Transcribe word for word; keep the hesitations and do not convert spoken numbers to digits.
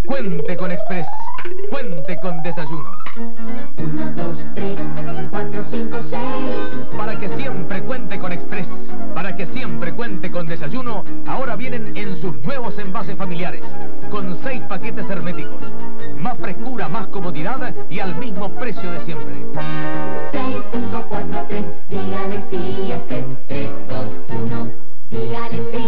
Cuente con Express. Cuente con desayuno. Uno, dos, tres, cuatro, cinco, seis. Para que siempre cuente con Express, para que siempre cuente con desayuno, ahora vienen en sus nuevos envases familiares, con seis paquetes herméticos. Más frescura, más comodidad y al mismo precio de siempre. seis, cinco, cuatro, tres, dígale sí a Express. tres, dos, uno, dígale sí.